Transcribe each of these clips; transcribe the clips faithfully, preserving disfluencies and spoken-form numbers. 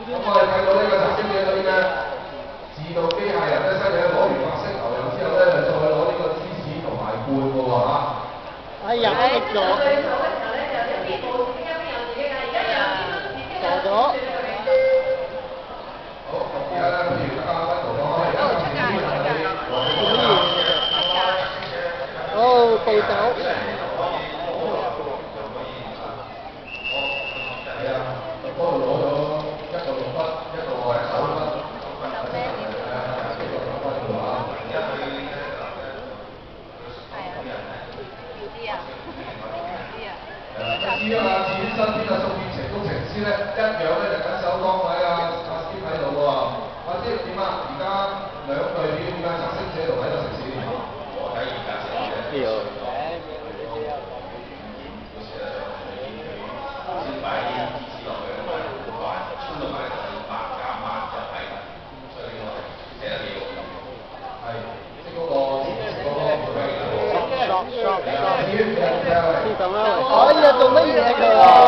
咁我哋睇到呢個摘星者裏嘅自動機械人咧，犀利攞完白色牛油之後咧，就再攞呢個芝士同埋罐嘅喎嚇。 哎呀，跌咗。傻咗。 好，而家咧，不如大家分圖講開。 哦，暴走。 係啊，嗰度攞咗一個六分，一個係九分。 有咩點？ 係啊，一個九分嘅話。 係啊，要啲啊，要啲啊。 誒，知啊嘛，至於身邊嘅數件程工程師咧，一樣咧就緊守崗位啊，阿師喺度喎。阿師點啊？而家兩隊點嘅摘星者同喺度食屎。我睇而家食嘅。 有。 先擺啲芝士落去，咁啊好快，穿到埋就百減萬就係啦。所以呢個寫得幾好。係，即係嗰個嗰個唔會嘅。 Stop stop stop。 黐咁啦，哎呀，做乜嘢佢啊？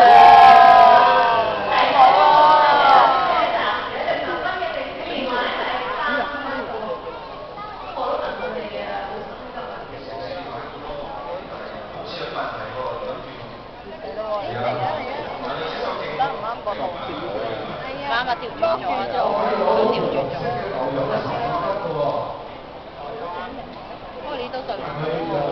啱啊，調轉咗就都調轉咗。不過呢都對唔到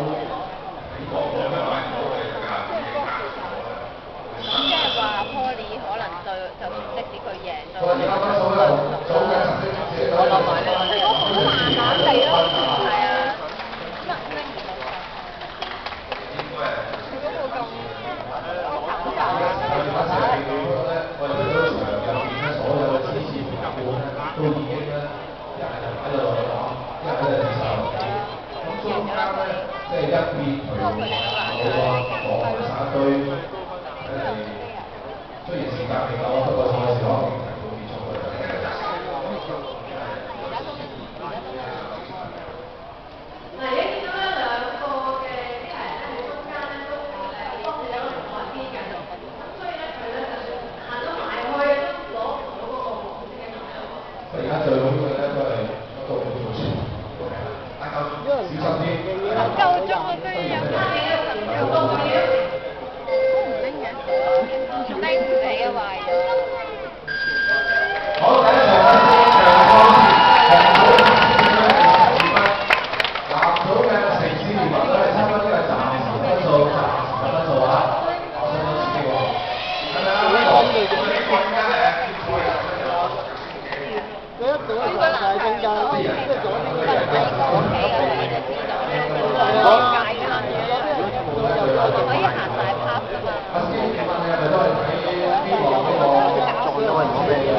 咁即係話 Poly 可能對，就算即使佢贏對我攞埋呢個，我好慢慢地咯，係啊，乜拎唔到㗎？佢嗰個咁我頭頭我哋睇到場入邊咧，所有嘅支持同伴咧，都已經咧一係就喺度講，一係喺度接受。咁中間咧，即係一邊佢冇啊，防散堆，誒，雖然時間未夠，不過賽事可能提早結束嘅。 嗱，你見到咧兩個嘅機械人喺中間咧都誒當時有同一邊嘅，咁所以咧佢咧就算行咗埋去都攞唔到嗰個黃色嘅牛油。 而家最好嘅咧都係嗰個叫做小心啲。 夠鐘啊，居然有啲咁多嘢，都唔拎嘅，拎唔起啊壞咗。 好，第一場嘅藍組嘅城市聯盟都係差唔多都係暫時分數，暫時分數啊！相當刺激喎，係咪啊？呢個呢個呢個而家咧， 佢一組係大中間，即係左邊嗰啲係喺屋企嘅你就知道咧，佢都係界限嘅，可以行大 pass 㗎嘛。 阿師你問你係咪都係睇邊個嗰個撞咗係講咩嘅？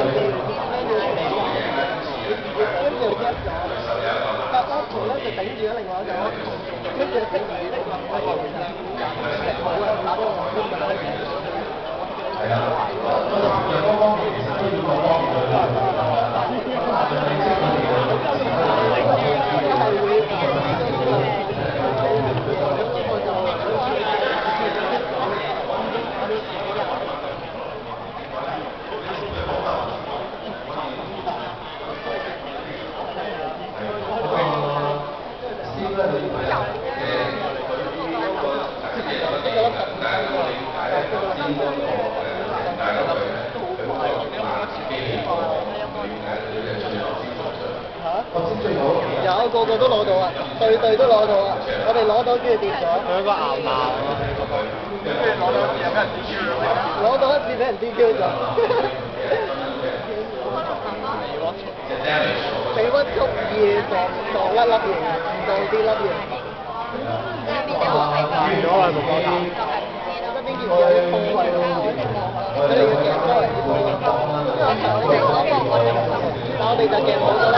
跟住一咗，夾多條咧就頂住咗另外一組，跟住頂住另外一個其實冇啊，打咗我先㗎。 係啊，陽光方面其實都要個方面去啦。 有個個都攞到啊，隊隊都攞到啊，我哋攞到跟住跌咗。佢一個牙矛啊！跟住攞到一次又俾人 D Q 咗。攞到一次俾人 D Q 咗。被屈足二撞撞甩粒嘢，唔撞啲粒嘢。 即係邊啲我睇過？ 完咗啦，冇講答。側邊件有啲空位咯，佢哋要夾多嚟啲空位。因為我哋嗰個我哋但我哋就夾好多。